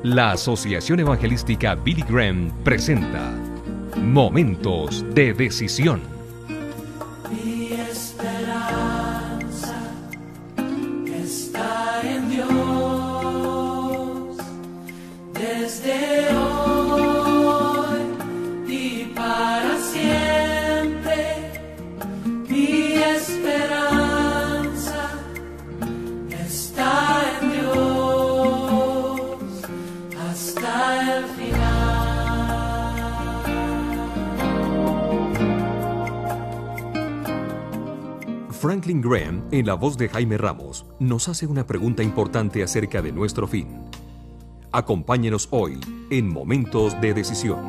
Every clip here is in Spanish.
La Asociación Evangelística Billy Graham presenta Momentos de Decisión. Mi esperanza está en Dios. Desde hoy y para siempre, mi esperanza está en Dios hasta el final. Franklin Graham, en la voz de Jaime Ramos, nos hace una pregunta importante acerca de nuestro fin. Acompáñenos hoy en Momentos de Decisión.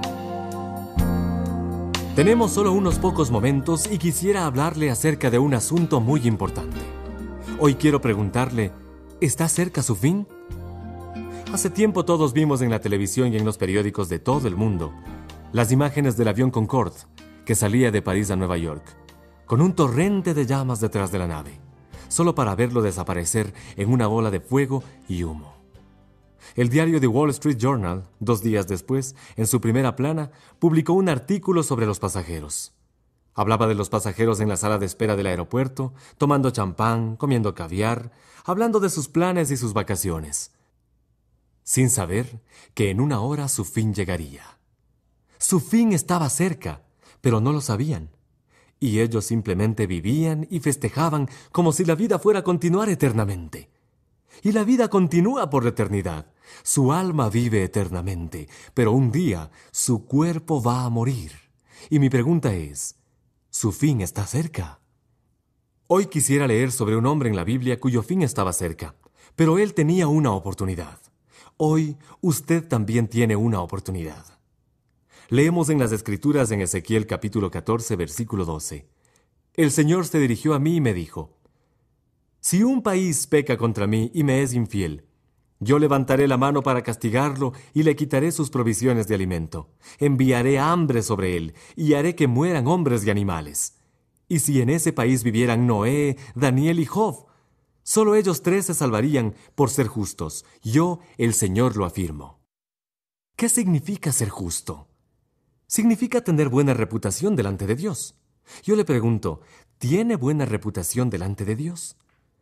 Tenemos solo unos pocos momentos y quisiera hablarle acerca de un asunto muy importante. Hoy quiero preguntarle, ¿está cerca su fin? Hace tiempo todos vimos en la televisión y en los periódicos de todo el mundo las imágenes del avión Concorde que salía de París a Nueva York, con un torrente de llamas detrás de la nave, solo para verlo desaparecer en una bola de fuego y humo. El diario The Wall Street Journal, 2 días después, en su primera plana, publicó un artículo sobre los pasajeros. Hablaba de los pasajeros en la sala de espera del aeropuerto, tomando champán, comiendo caviar, hablando de sus planes y sus vacaciones, sin saber que en una hora su fin llegaría. Su fin estaba cerca, pero no lo sabían. Y ellos simplemente vivían y festejaban como si la vida fuera a continuar eternamente. Y la vida continúa por la eternidad. Su alma vive eternamente, pero un día su cuerpo va a morir. Y mi pregunta es, ¿su fin está cerca? Hoy quisiera leer sobre un hombre en la Biblia cuyo fin estaba cerca, pero él tenía una oportunidad. Hoy usted también tiene una oportunidad. Leemos en las Escrituras en Ezequiel capítulo 14, versículo 12. El Señor se dirigió a mí y me dijo: si un país peca contra mí y me es infiel, yo levantaré la mano para castigarlo y le quitaré sus provisiones de alimento. Enviaré hambre sobre él y haré que mueran hombres y animales. Y si en ese país vivieran Noé, Daniel y Job, solo ellos 3 se salvarían por ser justos. Yo, el Señor, lo afirmo. ¿Qué significa ser justo? Significa tener buena reputación delante de Dios. Yo le pregunto, ¿tiene buena reputación delante de Dios?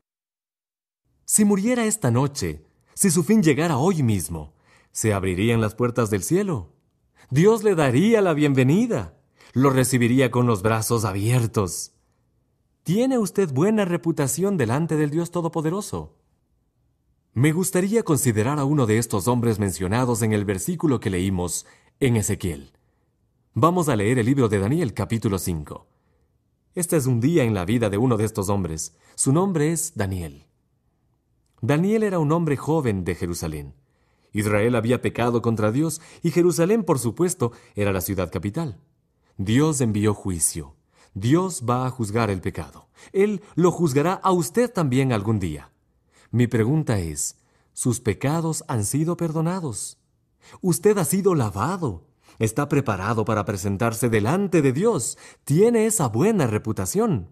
Si muriera esta noche, si su fin llegara hoy mismo, ¿se abrirían las puertas del cielo? Dios le daría la bienvenida. Lo recibiría con los brazos abiertos. ¿Tiene usted buena reputación delante del Dios Todopoderoso? Me gustaría considerar a uno de estos hombres mencionados en el versículo que leímos en Ezequiel. Vamos a leer el libro de Daniel, capítulo 5. Este es un día en la vida de uno de estos hombres. Su nombre es Daniel. Daniel era un hombre joven de Jerusalén. Israel había pecado contra Dios y Jerusalén, por supuesto, era la ciudad capital. Dios envió juicio. Dios va a juzgar el pecado. Él lo juzgará a usted también algún día. Mi pregunta es, ¿sus pecados han sido perdonados? ¿Usted ha sido lavado? ¿Está preparado para presentarse delante de Dios? ¿Tiene esa buena reputación?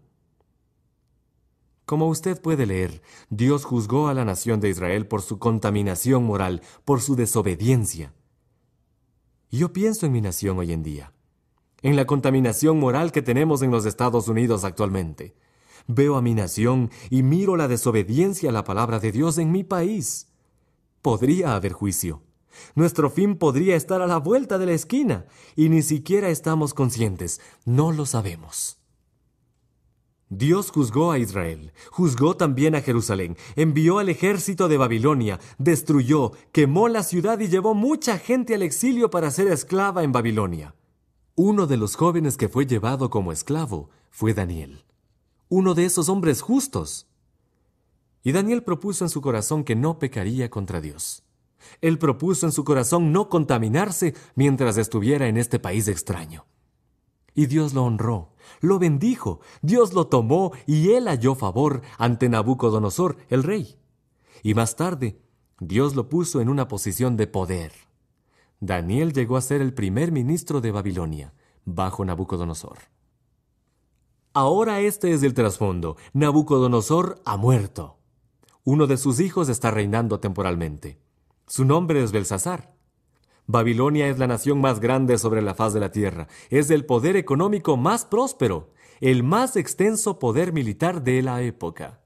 Como usted puede leer, Dios juzgó a la nación de Israel por su contaminación moral, por su desobediencia. Yo pienso en mi nación hoy en día, en la contaminación moral que tenemos en los Estados Unidos actualmente. Veo a mi nación y miro la desobediencia a la palabra de Dios en mi país. Podría haber juicio. Nuestro fin podría estar a la vuelta de la esquina y ni siquiera estamos conscientes, no lo sabemos. Dios juzgó a Israel, juzgó también a Jerusalén, envió al ejército de Babilonia, destruyó, quemó la ciudad y llevó mucha gente al exilio para ser esclava en Babilonia. Uno de los jóvenes que fue llevado como esclavo fue Daniel, uno de esos hombres justos. Y Daniel propuso en su corazón que no pecaría contra Dios. Él propuso en su corazón no contaminarse mientras estuviera en este país extraño. Y Dios lo honró, lo bendijo, Dios lo tomó y él halló favor ante Nabucodonosor, el rey. Y más tarde, Dios lo puso en una posición de poder. Daniel llegó a ser el primer ministro de Babilonia, bajo Nabucodonosor. Ahora este es el trasfondo. Nabucodonosor ha muerto. Uno de sus hijos está reinando temporalmente. Su nombre es Belsasar. Babilonia es la nación más grande sobre la faz de la tierra. Es el poder económico más próspero, el más extenso poder militar de la época.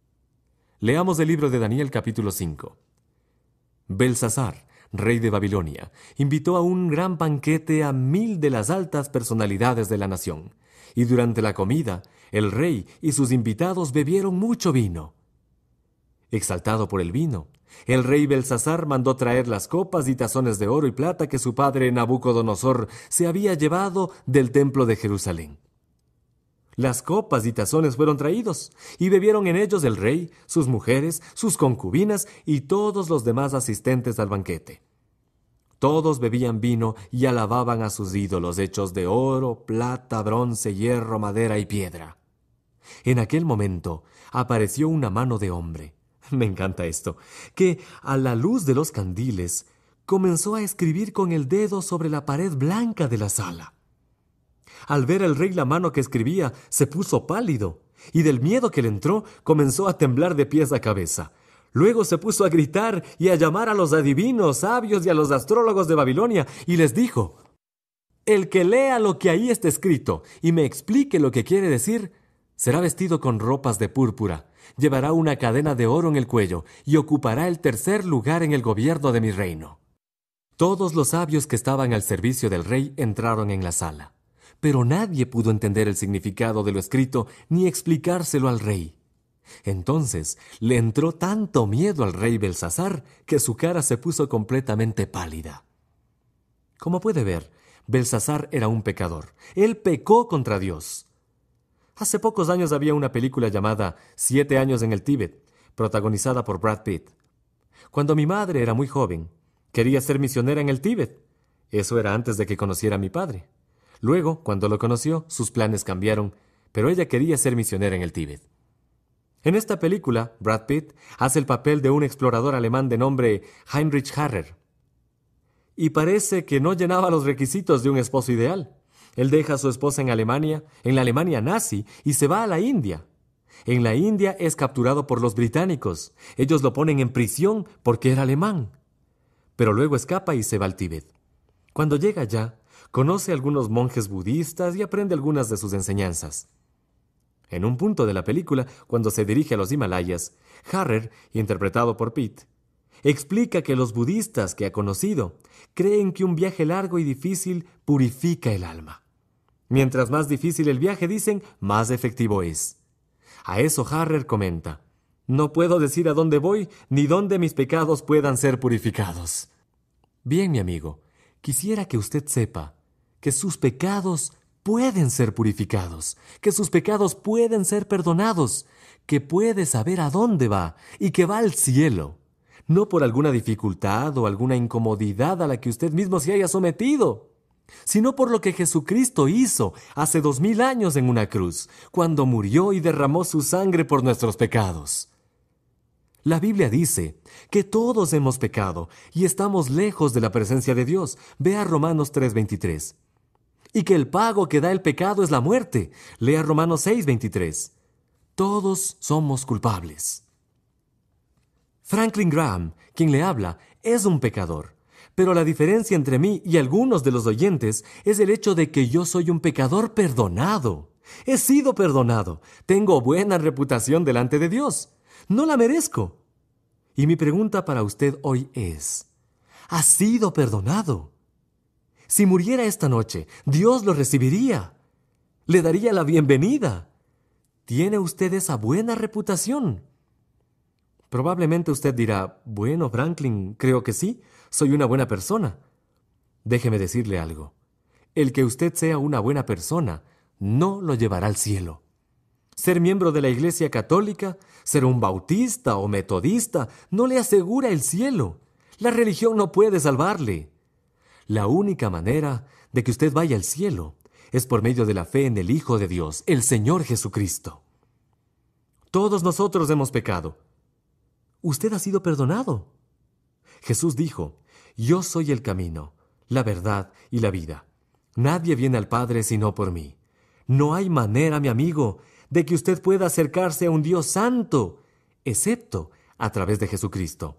Leamos el libro de Daniel capítulo 5. Belsasar, rey de Babilonia, invitó a un gran banquete a 1000 de las altas personalidades de la nación. Y durante la comida, el rey y sus invitados bebieron mucho vino. Exaltado por el vino, el rey Belsasar mandó traer las copas y tazones de oro y plata que su padre Nabucodonosor se había llevado del templo de Jerusalén. Las copas y tazones fueron traídos, y bebieron en ellos el rey, sus mujeres, sus concubinas y todos los demás asistentes al banquete. Todos bebían vino y alababan a sus ídolos hechos de oro, plata, bronce, hierro, madera y piedra. En aquel momento apareció una mano de hombre. Me encanta esto, que a la luz de los candiles comenzó a escribir con el dedo sobre la pared blanca de la sala. Al ver al rey la mano que escribía, se puso pálido, y del miedo que le entró, comenzó a temblar de pies a cabeza. Luego se puso a gritar y a llamar a los adivinos, sabios y a los astrólogos de Babilonia, y les dijo: «El que lea lo que ahí está escrito y me explique lo que quiere decir, será vestido con ropas de púrpura, llevará una cadena de oro en el cuello y ocupará el tercer lugar en el gobierno de mi reino». Todos los sabios que estaban al servicio del rey entraron en la sala, pero nadie pudo entender el significado de lo escrito ni explicárselo al rey. Entonces le entró tanto miedo al rey Belsasar que su cara se puso completamente pálida. Como puede ver, Belsasar era un pecador. Él pecó contra Dios. Hace pocos años había una película llamada 7 años en el Tíbet, protagonizada por Brad Pitt. Cuando mi madre era muy joven, quería ser misionera en el Tíbet. Eso era antes de que conociera a mi padre. Luego, cuando lo conoció, sus planes cambiaron, pero ella quería ser misionera en el Tíbet. En esta película, Brad Pitt hace el papel de un explorador alemán de nombre Heinrich Harrer. Y parece que no llenaba los requisitos de un esposo ideal. Él deja a su esposa en Alemania, en la Alemania nazi, y se va a la India. En la India es capturado por los británicos. Ellos lo ponen en prisión porque era alemán. Pero luego escapa y se va al Tíbet. Cuando llega allá, conoce a algunos monjes budistas y aprende algunas de sus enseñanzas. En un punto de la película, cuando se dirige a los Himalayas, Harrer, interpretado por Pitt, explica que los budistas que ha conocido creen que un viaje largo y difícil purifica el alma. Mientras más difícil el viaje, dicen, más efectivo es. A eso Harrer comenta: «No puedo decir a dónde voy ni dónde mis pecados puedan ser purificados». Bien, mi amigo, quisiera que usted sepa que sus pecados pueden ser purificados, que sus pecados pueden ser perdonados, que puede saber a dónde va y que va al cielo, no por alguna dificultad o alguna incomodidad a la que usted mismo se haya sometido, sino por lo que Jesucristo hizo hace 2000 años en una cruz, cuando murió y derramó su sangre por nuestros pecados. La Biblia dice que todos hemos pecado y estamos lejos de la presencia de Dios. Vea Romanos 3:23. Y que el pago que da el pecado es la muerte. Lea Romanos 6:23. Todos somos culpables. Franklin Graham, quien le habla, es un pecador. Pero la diferencia entre mí y algunos de los oyentes es el hecho de que yo soy un pecador perdonado. He sido perdonado. Tengo buena reputación delante de Dios. No la merezco. Y mi pregunta para usted hoy es: ¿ha sido perdonado? Si muriera esta noche, Dios lo recibiría. Le daría la bienvenida. ¿Tiene usted esa buena reputación? Probablemente usted dirá: bueno, Franklin, creo que sí, soy una buena persona. Déjeme decirle algo. El que usted sea una buena persona no lo llevará al cielo. Ser miembro de la Iglesia Católica, ser un bautista o metodista, no le asegura el cielo. La religión no puede salvarle. La única manera de que usted vaya al cielo es por medio de la fe en el Hijo de Dios, el Señor Jesucristo. Todos nosotros hemos pecado. Usted ha sido perdonado. Jesús dijo: «Yo soy el camino, la verdad y la vida. Nadie viene al Padre sino por mí». No hay manera, mi amigo, de que usted pueda acercarse a un Dios santo, excepto a través de Jesucristo.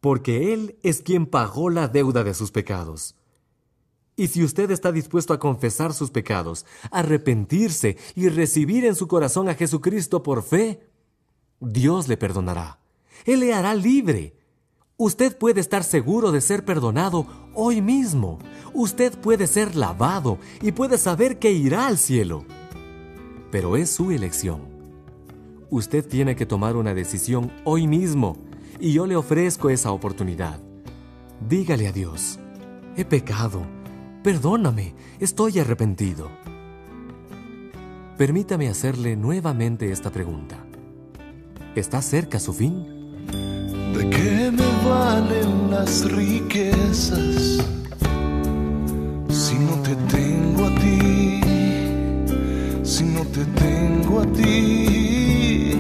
porque Él es quien pagó la deuda de sus pecados. Y si usted está dispuesto a confesar sus pecados, arrepentirse y recibir en su corazón a Jesucristo por fe, Dios le perdonará. Él le hará libre. Usted puede estar seguro de ser perdonado hoy mismo. Usted puede ser lavado y puede saber que irá al cielo. Pero es su elección. Usted tiene que tomar una decisión hoy mismo, y yo le ofrezco esa oportunidad. Dígale a Dios: he pecado, perdóname, estoy arrepentido. Permítame hacerle nuevamente esta pregunta. ¿Está cerca su fin? ¿De qué me valen las riquezas si no te tengo a ti? Si no te tengo a ti,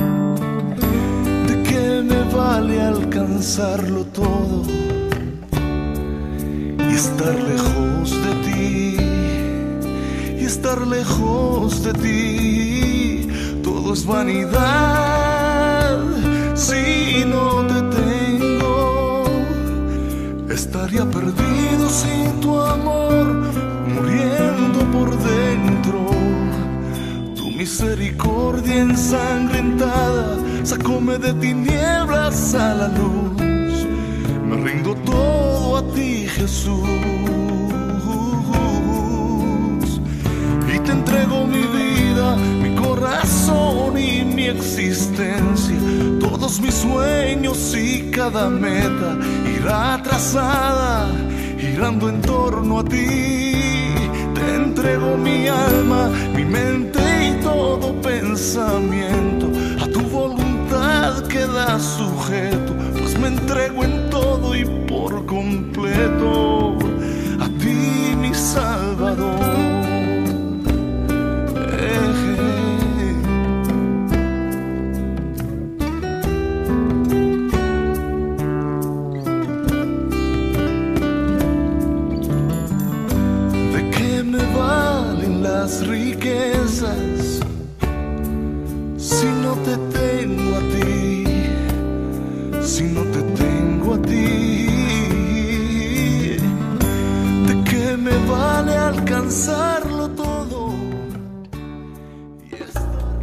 ¿de qué me vale alcanzarlo todo y estar lejos de ti? Y estar lejos de ti, todo es vanidad si no te tengo. Estaría perdido sin tu amor, muriendo por dentro. Tu misericordia ensangrentada sacóme de tinieblas a la luz. Me rindo todo a ti, Jesús, y te entrego mi vida, mi corazón y mi existencia. Todos mis sueños y cada meta irá trazada, girando en torno a ti. Te entrego mi alma, mi mente y todo pensamiento. A tu voluntad queda sujeto, pues me entrego en todo y por completo a ti, mi Salvador. Las riquezas si no te tengo a ti, si no te tengo a ti, ¿de qué me vale alcanzarlo todo y estar?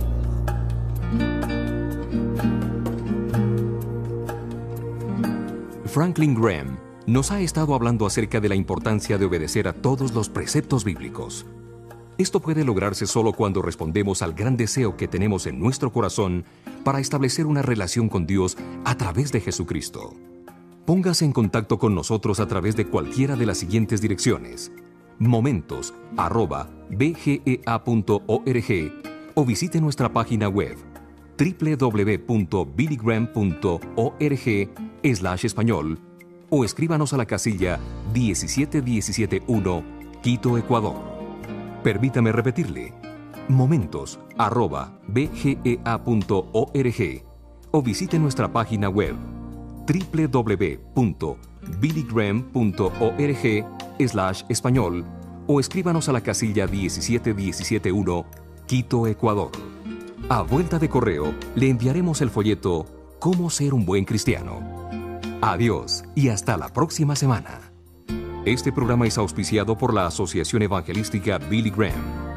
Franklin Graham nos ha estado hablando acerca de la importancia de obedecer a todos los preceptos bíblicos. Esto puede lograrse solo cuando respondemos al gran deseo que tenemos en nuestro corazón para establecer una relación con Dios a través de Jesucristo. Póngase en contacto con nosotros a través de cualquiera de las siguientes direcciones: momentos@bgea.org, o visite nuestra página web www.billygraham.org/español, o escríbanos a la casilla 17171, Quito, Ecuador. Permítame repetirle: momentos@bgea.org, o visite nuestra página web www.billygraham.org/español, o escríbanos a la casilla 17171, Quito, Ecuador. A vuelta de correo le enviaremos el folleto ¿Cómo ser un buen cristiano? Adiós y hasta la próxima semana. Este programa es auspiciado por la Asociación Evangelística Billy Graham.